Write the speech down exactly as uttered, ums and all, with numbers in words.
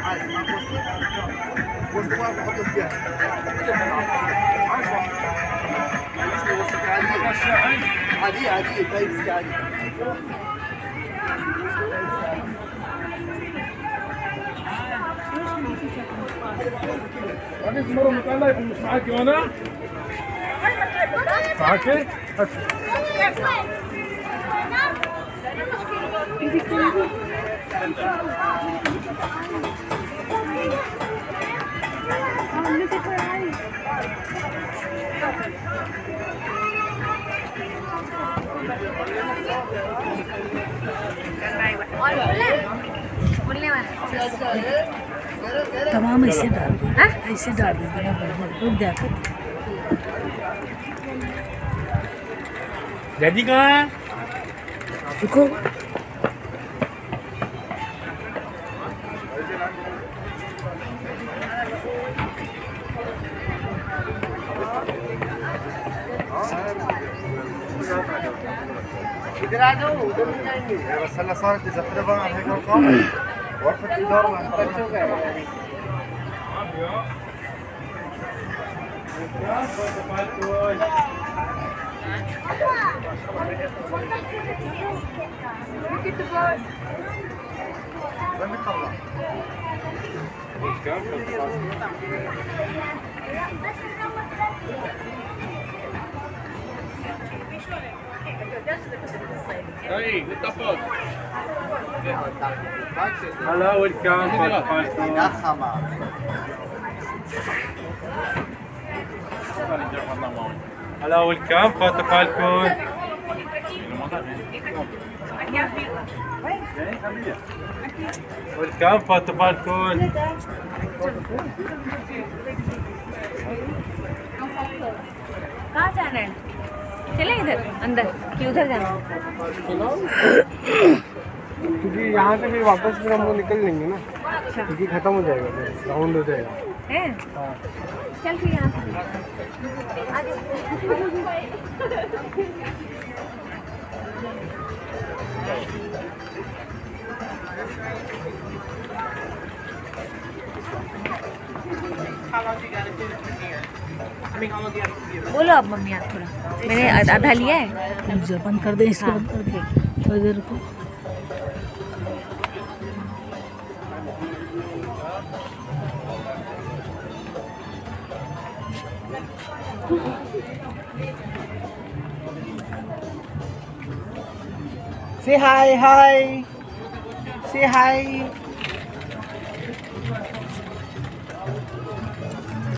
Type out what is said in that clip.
عادي عادي تايبس عادي. أنا مرة مطلع مش معاكي وأنا معاكي؟ तमाम ऐसे डाल दे, ऐसे डाल दे, रुक जा। डैडी कहाँ है? रुको। इधर आ जाओ, उधर नहीं जाएंगे। बस अल्लाह صارت إذا فرضا عن هيك أرقام غرفة الإدارة محترمة. وين بتطلع؟ Hey, what the fuck? Hello, welcome. Hello, welcome. فاتو فالكون. Welcome, فاتو فالكون. कहाँ जाना है? चले इधर अंदर कि उधर जाना? क्योंकि यहाँ से फिर वापस फिर हम लोग निकल लेंगे ना, क्योंकि खत्म हो जाएगा, राउंड हो जाएगा। है? चल फिर यहाँ से। बोलो अब मम्मी आप थोड़ा, मैंने आधा लिया है। मुझे बंद कर दे इसको, बंद कर दे थोड़ी देर को। Say hi, hi. Say hi.